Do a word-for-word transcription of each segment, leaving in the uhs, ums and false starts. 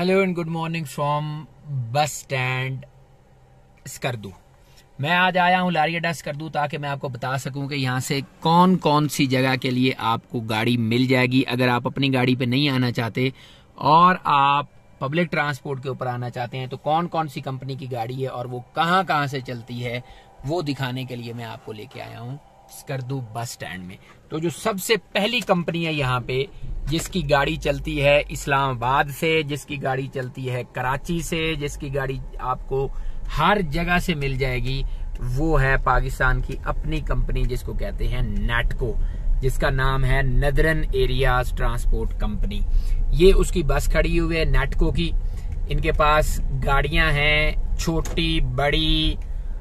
Hello and good morning from bus stand Skardu. मैं आज आया हूँ लारी अड्डा स्कर्दू ताकि मैं आपको बता सकूं कि यहाँ से कौन कौन सी जगह के लिए आपको गाड़ी मिल जाएगी। अगर आप अपनी गाड़ी पे नहीं आना चाहते और आप पब्लिक ट्रांसपोर्ट के ऊपर आना चाहते हैं तो कौन कौन सी कंपनी की गाड़ी है और वो कहाँ कहाँ से चलती है वो दिखाने के लिए मैं आपको लेके आया हूँ स्कर्दू बस स्टैंड में। तो जो सबसे पहली कंपनी है यहाँ पे जिसकी गाड़ी चलती है इस्लामाबाद से, जिसकी गाड़ी चलती है कराची से, जिसकी गाड़ी आपको हर जगह से मिल जाएगी, वो है पाकिस्तान की अपनी कंपनी जिसको कहते हैं नेटको, जिसका नाम है नदरन एरियाज ट्रांसपोर्ट कंपनी। ये उसकी बस खड़ी हुई है नेटको की। इनके पास गाड़ियां हैं छोटी बड़ी,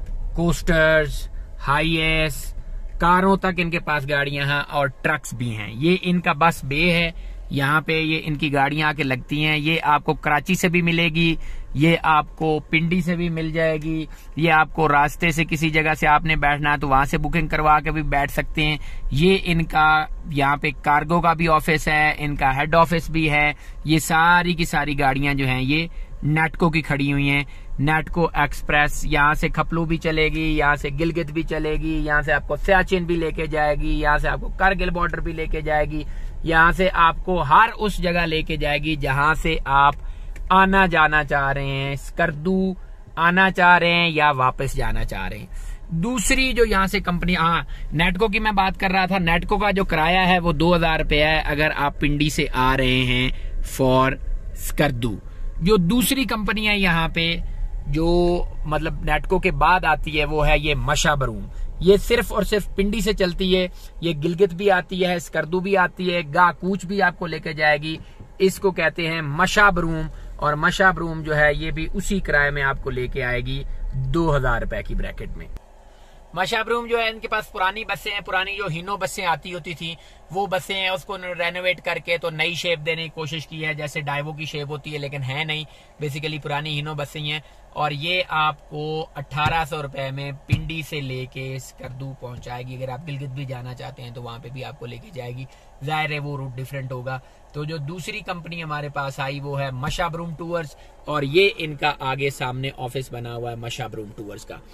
कोस्टर्स, हाईएस, कारों तक इनके पास गाड़ियां हैं और ट्रक्स भी हैं। ये इनका बस बे है, यहाँ पे ये इनकी गाड़ियां आके लगती हैं। ये आपको कराची से भी मिलेगी, ये आपको पिंडी से भी मिल जाएगी, ये आपको रास्ते से किसी जगह से आपने बैठना है तो वहां से बुकिंग करवा के भी बैठ सकते हैं। ये इनका यहाँ पे कार्गो का भी ऑफिस है, इनका हेड ऑफिस भी है। ये सारी की सारी गाड़ियां जो हैं ये नेटको की खड़ी हुई हैं। नेटको एक्सप्रेस यहाँ से खपलू भी चलेगी, यहाँ से गिलगित भी चलेगी, यहाँ से आपको सियाचिन भी लेके जाएगी, यहाँ से आपको कारगिल बॉर्डर भी लेके जाएगी, यहाँ से आपको हर उस जगह लेके जाएगी जहां से आप आना जाना चाह रहे हैं, स्कर्दू आना चाह रहे हैं या वापस जाना चाह रहे हैं। दूसरी जो यहाँ से कंपनी, हाँ नेटको की मैं बात कर रहा था, नेटको का जो किराया है वो दो हजार रुपया है अगर आप पिंडी से आ रहे हैं फॉर स्कर्दू। जो दूसरी कंपनी है यहाँ पे जो मतलब नेटको के बाद आती है वो है ये मशाबरूम। ये सिर्फ और सिर्फ पिंडी से चलती है। ये गिलगित भी आती है, स्कर्दू भी आती है, गाकूच भी आपको लेके जाएगी। इसको कहते हैं मशाबरूम और मशाबरूम जो है ये भी उसी किराए में आपको लेके आएगी दो हजार रुपए की ब्रैकेट में। मशाबरूम जो है इनके पास पुरानी बसें हैं, पुरानी जो हिनो बसें आती होती थी वो बसें हैं, उसको रेनोवेट करके तो नई शेप देने की कोशिश की है जैसे डाइवो की शेप होती है, लेकिन है नहीं, बेसिकली पुरानी हिनो बसें हैं। और ये आपको अठारह सौ रुपए में पिंडी से लेके स्कर्दू पहुंचाएगी। अगर आप गिलगित भी जाना चाहते हैं तो वहां पे भी आपको लेके जाएगी। जाहिर है वो रूट डिफरेंट होगा। तो जो दूसरी कंपनी हमारे पास आई वो है मशाबरूम टूर्स और ये इनका आगे सामने ऑफिस बना हुआ है मशाबरूम टूर्स का।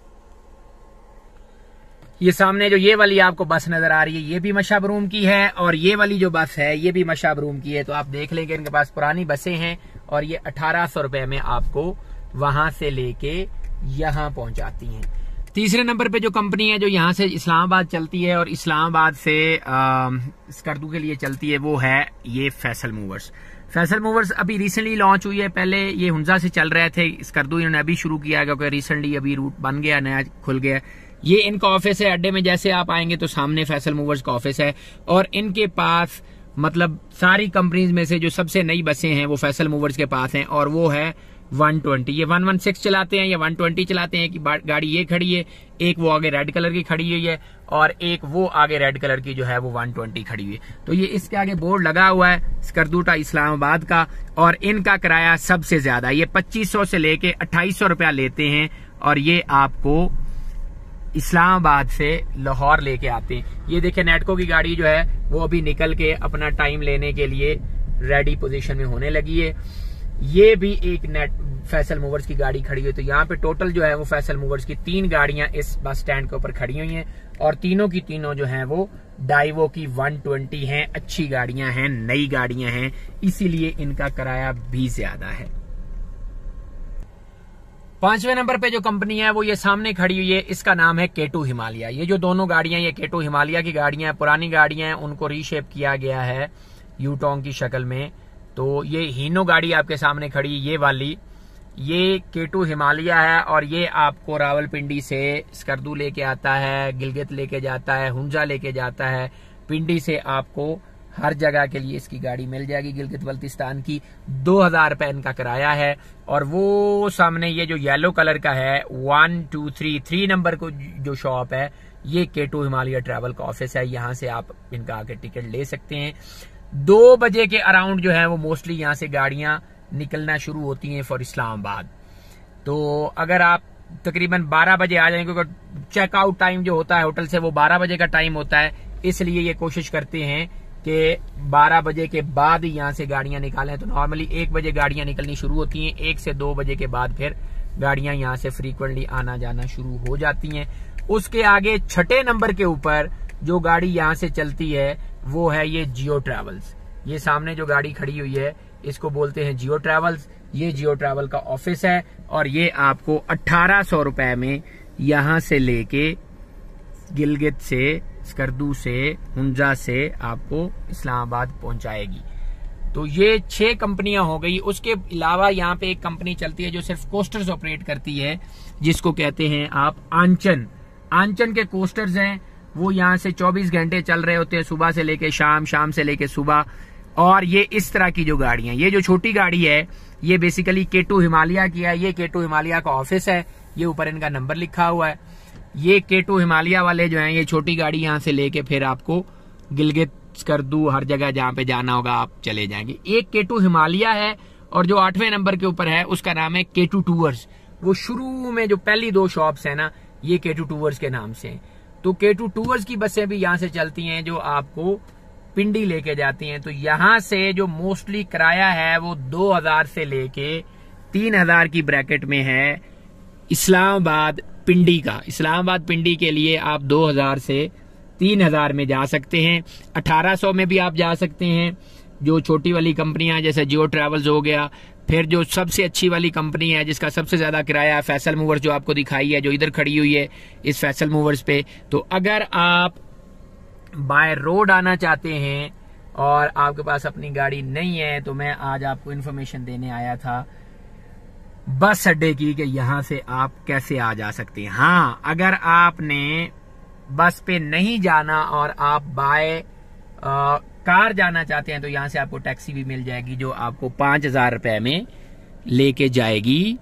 ये सामने जो ये वाली आपको बस नजर आ रही है ये भी मशाबरूम की है और ये वाली जो बस है ये भी मशाबरूम की है। तो आप देख लेंगे इनके पास पुरानी बसें हैं और ये अठारह सौ रुपए में आपको वहां से लेके यहां पहुंचाती हैं। तीसरे नंबर पे जो कंपनी है जो यहां से इस्लामाबाद चलती है और इस्लामाबाद से स्कर्दू के लिए चलती है वो है ये फैसल मूवर्स। फैसल मूवर्स अभी रिसेंटली लॉन्च हुई है। पहले ये हुंजा से चल रहे थे स्कर्दू, इन्होंने अभी शुरू किया क्योंकि रिसेंटली अभी रूट बन गया, नया खुल गया। ये इनका ऑफिस है अड्डे में, जैसे आप आएंगे तो सामने फैसल मूवर्स का ऑफिस है और इनके पास मतलब सारी कंपनीज में से जो सबसे नई बसें हैं वो फैसल मूवर्स के पास हैं और वो है वन ट्वेंटी। ये वन वन सिक्स चलाते हैं या वन ट्वेंटी चलाते हैं कि गाड़ी ये खड़ी है, एक वो आगे रेड कलर की खड़ी हुई है और एक वो आगे रेड कलर की जो है वो वन ट्वेंटी खड़ी हुई है। तो ये इसके आगे बोर्ड लगा हुआ है स्कर्दू टा इस्लामाबाद का और इनका किराया सबसे ज्यादा, ये पच्चीस सौ से लेके अट्ठाईस सौ रुपया लेते हैं और ये आपको इस्लामाबाद से लाहौर लेके आते हैं। ये देखिए नेटको की गाड़ी जो है वो अभी निकल के अपना टाइम लेने के लिए रेडी पोजीशन में होने लगी है। ये भी एक नेट फैसल मूवर्स की गाड़ी खड़ी है। तो यहाँ पे टोटल जो है वो फैसल मूवर्स की तीन गाड़ियां इस बस स्टैंड के ऊपर खड़ी हुई हैं और तीनों की तीनों जो हैं वो डाइवो की वन ट्वेंटी हैं। अच्छी गाड़ियां हैं, नई गाड़ियां हैं, इसीलिए इनका किराया भी ज्यादा है। पांचवें नंबर पे जो कंपनी है वो ये सामने खड़ी हुई है, इसका नाम है के टू हिमालय। ये जो दोनों गाड़ियां ये के टू हिमालय की गाड़ियां हैं, पुरानी गाड़ियां हैं, उनको रीशेप किया गया है यूटोंग की शक्ल में। तो ये हीनो गाड़ी आपके सामने खड़ी ये वाली, ये के टू हिमालय है और ये आपको रावलपिंडी से स्कर्दू लेके आता है, गिलगित लेके जाता है, हुंजा लेके जाता है। पिंडी से आपको हर जगह के लिए इसकी गाड़ी मिल जाएगी। गिलगित बल्तिस्तान की दो हजार रुपए इनका किराया है। और वो सामने ये जो येलो कलर का है one two three three number को जो शॉप है ये के टू हिमालय ट्रैवल का ऑफिस है। यहाँ से आप इनका आके टिकट ले सकते हैं। दो बजे के अराउंड जो है वो मोस्टली यहाँ से गाड़ियां निकलना शुरू होती हैं फॉर इस्लामाबाद। तो अगर आप तकरीबन बारह बजे आ जाएंगे, क्योंकि चेकआउट टाइम जो होता है होटल से वो बारह बजे का टाइम होता है, इसलिए ये कोशिश करते हैं कि बारह बजे के बाद यहाँ से गाड़ियां निकालें। तो नॉर्मली एक बजे गाड़ियां निकलनी शुरू होती हैं, एक से दो बजे के बाद फिर गाड़ियां यहाँ से फ्रीक्वेंटली आना जाना शुरू हो जाती हैं। उसके आगे छठे नंबर के ऊपर जो गाड़ी यहाँ से चलती है वो है ये जियो ट्रैवल्स। ये सामने जो गाड़ी खड़ी हुई है इसको बोलते हैं जियो ट्रैवल्स। ये जियो ट्रैवल का ऑफिस है और ये आपको अठारह सौ रुपए में यहाँ से लेके गिलगित से, स्कर्दू से, हुंजा से आपको इस्लामाबाद पहुंचाएगी। तो ये छह कंपनियां हो गई। उसके अलावा यहाँ पे एक कंपनी चलती है जो सिर्फ कोस्टर्स ऑपरेट करती है, जिसको कहते हैं आप आंचन। आंचन के कोस्टर्स हैं, वो यहाँ से चौबीस घंटे चल रहे होते हैं, सुबह से लेके शाम, शाम से लेके सुबह। और ये इस तरह की जो गाड़ियां, ये जो छोटी गाड़ी है ये बेसिकली के टू हिमालय की है। ये के टू हिमालय का ऑफिस है, ये ऊपर इनका नंबर लिखा हुआ है। ये के टू हिमालय वाले जो हैं ये छोटी गाड़ी यहाँ से लेके फिर आपको गिलगित, स्कर्दू, हर जगह जहाँ पे जाना होगा आप चले जाएंगे। एक के टू हिमालय है और जो आठवें नंबर के ऊपर है उसका नाम है के टू टूवर्स। वो शुरू में जो पहली दो शॉप्स है ना ये के टू टूवर्स के नाम से। तो के टू टूवर्स की बसें भी यहाँ से चलती हैं जो आपको पिंडी लेके जाती हैं। तो यहाँ से जो मोस्टली किराया है वो दो हजार से लेके तीन हजार की ब्रैकेट में है इस्लामाबाद पिंडी का। इस्लामाबाद पिंडी के लिए आप दो हजार से तीन हजार में जा सकते हैं। अठारह सौ में भी आप जा सकते हैं। जो छोटी वाली कंपनियां जैसे जियो ट्रैवल्स हो गया, फिर जो सबसे अच्छी वाली कंपनी है जिसका सबसे ज्यादा किराया है फैसल मूवर्स, जो आपको दिखाई है, जो इधर खड़ी हुई है इस फैसल मूवर्स पे। तो अगर आप बाय रोड आना चाहते हैं और आपके पास अपनी गाड़ी नहीं है तो मैं आज आपको इन्फॉर्मेशन देने आया था बस अड्डे की कि यहां से आप कैसे आ जा सकते हैं। हाँ, अगर आपने बस पे नहीं जाना और आप बाय कार जाना चाहते हैं तो यहां से आपको टैक्सी भी मिल जाएगी जो आपको पांच हजार रुपए में लेके जाएगी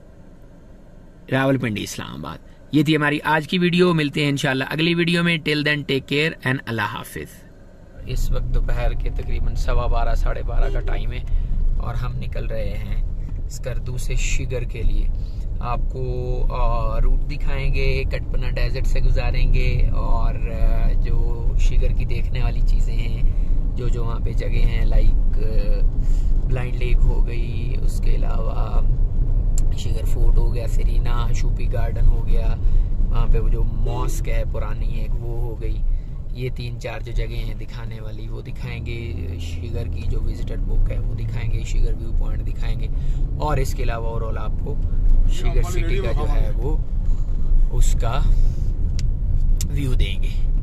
रावलपिंडी इस्लामाबाद। ये थी हमारी आज की वीडियो। मिलते हैं इंशाल्लाह अगली वीडियो में। Till then take care and अल्लाह हाफिज। इस वक्त दोपहर के तकरीबन सवा बारह साढ़े बारह का टाइम है और हम निकल रहे हैं स्कर्दू से शिगर के लिए। आपको रूट दिखाएंगे, कटपना डेजर्ट से गुजारेंगे और जो शिगर की देखने वाली चीज़ें हैं, जो जो वहाँ पे जगह हैं, लाइक ब्लाइंड लेक हो गई, उसके अलावा शिगर फोर्ट हो गया, सेरीना शूपी गार्डन हो गया, वहाँ पे वो जो मॉस्क है पुरानी एक वो हो गई। ये तीन चार जो जगह हैं दिखाने वाली वो दिखाएंगे। शिगर की जो विजिटर बुक है वो दिखाएंगे, शिगर व्यू पॉइंट दिखाएंगे और इसके अलावा ओवरऑल आपको शिगर सिटी का जो है वो उसका व्यू देंगे।